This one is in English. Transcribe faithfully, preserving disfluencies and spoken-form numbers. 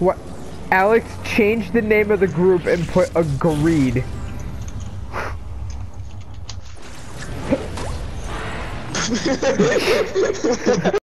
What? Alex changed the name of the group and put agreed.